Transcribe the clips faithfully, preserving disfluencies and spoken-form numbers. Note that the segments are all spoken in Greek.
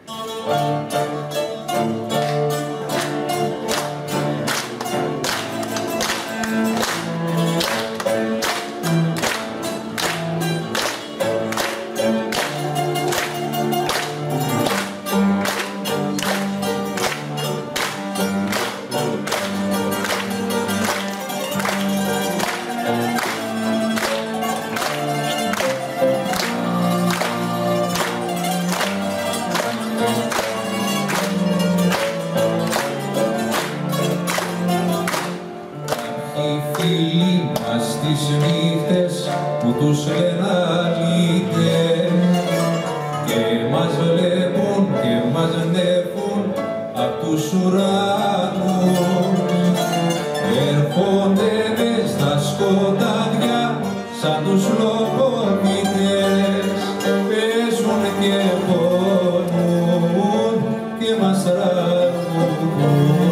Φίλοι μας τις νύχτες που τους λένε αλήτες και μας βλέπουν και μας νεύουν απ' τους ουρανούς, έρχονται μες στα σκοτάδια σαν τους λογομήτες, παίζουν και πονούν και μας τραγουδούν.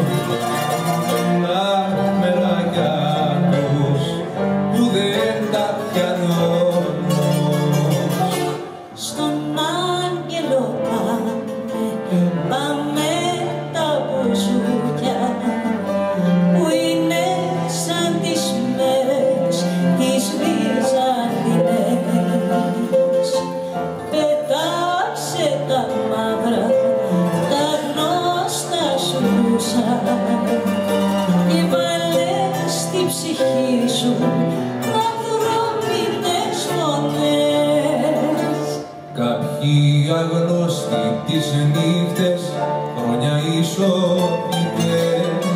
Και βάλες στη ψυχή σου ανθρώπινες φωνές. Κάποιοι αγνώστοι τις νύχτες χρόνια ισοπιτές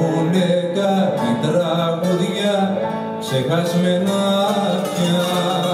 ψελνούνε κάτι τραγουδιά ξεχασμένα πια.